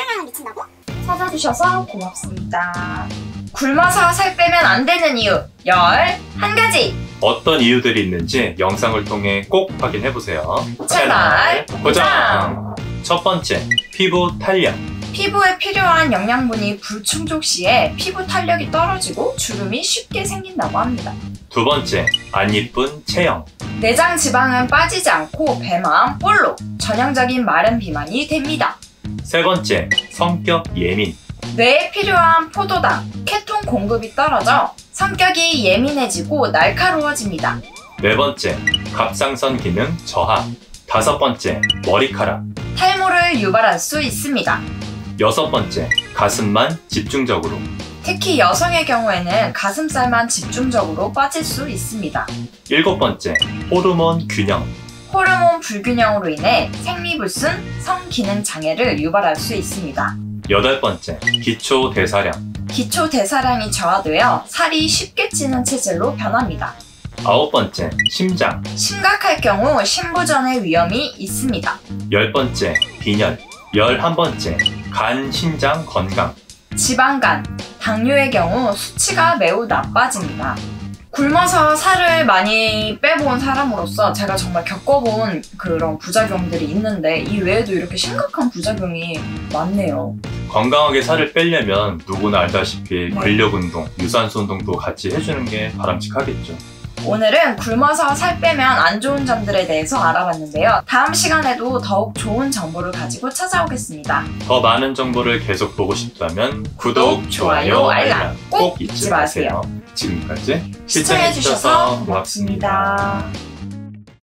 악영향을 미친다고? 찾아주셔서 고맙습니다. 굶어서 살 빼면 안 되는 이유 11가지! 어떤 이유들이 있는지 영상을 통해 꼭 확인해보세요. 채널 고정! 첫 번째, 피부 탄력. 피부에 필요한 영양분이 불충족 시에 피부 탄력이 떨어지고 주름이 쉽게 생긴다고 합니다. 두 번째, 안 이쁜 체형. 내장 지방은 빠지지 않고 배만 볼록, 전형적인 마른 비만이 됩니다. 세 번째, 성격 예민. 뇌에 필요한 포도당, 케톤 공급이 떨어져 성격이 예민해지고 날카로워집니다. 네 번째, 갑상선 기능 저하. 다섯 번째, 머리카락. 탈모를 유발할 수 있습니다. 여섯 번째, 가슴만 집중적으로. 특히 여성의 경우에는 가슴살만 집중적으로 빠질 수 있습니다. 일곱 번째, 호르몬 균형. 호르몬 불균형으로 인해 생리불순, 성기능 장애를 유발할 수 있습니다. 여덟 번째, 기초 대사량. 기초 대사량이 저하되어 살이 쉽게 찌는 체질로 변합니다. 아홉 번째, 심장. 심각할 경우 심부전의 위험이 있습니다. 열 번째, 빈혈. 11번째, 간, 신장 건강. 지방간, 당뇨의 경우 수치가 매우 나빠집니다. 굶어서 살을 많이 빼본 사람으로서 제가 정말 겪어본 그런 부작용들이 있는데 이 외에도 이렇게 심각한 부작용이 많네요. 건강하게 살을 빼려면 누구나 알다시피 근력운동, 유산소 운동도 같이 해주는 게 바람직하겠죠. 오늘은 굶어서 살 빼면 안 좋은 점들에 대해서 알아봤는데요. 다음 시간에도 더욱 좋은 정보를 가지고 찾아오겠습니다. 더 많은 정보를 계속 보고 싶다면 구독, 좋아요, 알람 꼭 잊지 마세요. 지금까지 시청해주셔서 고맙습니다.